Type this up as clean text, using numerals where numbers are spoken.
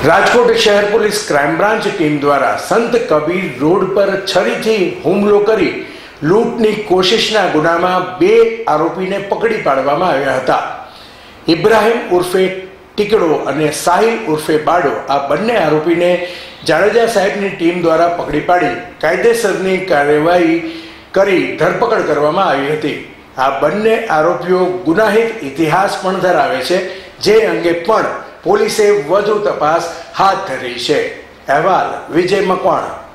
રાજકોટ શહેર police crime branch team દ્વારા સંત કબીર રોડ પર છરીથી હુમલો કરી લૂંટની કોશિશના ગુનામાં 2 આરોપીને પકડી પાડવામાં આવ્યા હતા। ઇબ્રાહિમ ઉર્ફે ટીકડો અને સાહિલ ઉર્ફે બાડો આ બંને આરોપીને જાડેજા સાહેબની ટીમ દ્વારા પકડી પાડી કાયદેસરની કાર્યવાહી કરી ધરપકડ કરવામાં આવી હતી। આ બંને આરોપીઓ ગુનાહિત ઇતિહાસ પણ ધરાવે છે, જે અંગે પણ પોલીસે વધુ તપાસ હાથ ધરી છે। અહેવાલ વિજય મકવાણા।